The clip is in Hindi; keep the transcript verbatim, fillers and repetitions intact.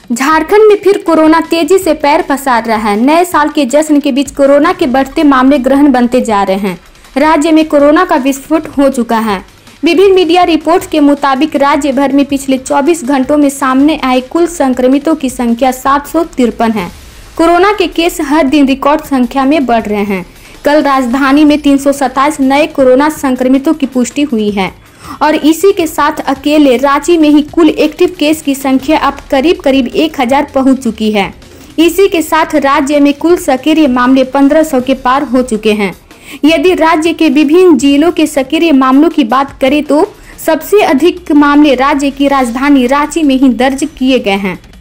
झारखंड में फिर कोरोना तेजी से पैर पसार रहा है। नए साल के जश्न के बीच कोरोना के बढ़ते मामले ग्रहण बनते जा रहे हैं। राज्य में कोरोना का विस्फोट हो चुका है। विभिन्न मीडिया रिपोर्ट्स के मुताबिक राज्य भर में पिछले चौबीस घंटों में सामने आए कुल संक्रमितों की संख्या सात सौ तिरपन है। कोरोना के केस हर दिन रिकॉर्ड संख्या में बढ़ रहे हैं। कल राजधानी में तीन सौ सत्ताईस नए कोरोना संक्रमितों की पुष्टि हुई है और इसी के साथ अकेले रांची में ही कुल एक्टिव केस की संख्या अब करीब करीब एक हजार पहुँच चुकी है। इसी के साथ राज्य में कुल सक्रिय मामले पंद्रह सौ के पार हो चुके हैं। यदि राज्य के विभिन्न जिलों के सक्रिय मामलों की बात करें तो सबसे अधिक मामले राज्य की राजधानी रांची में ही दर्ज किए गए हैं।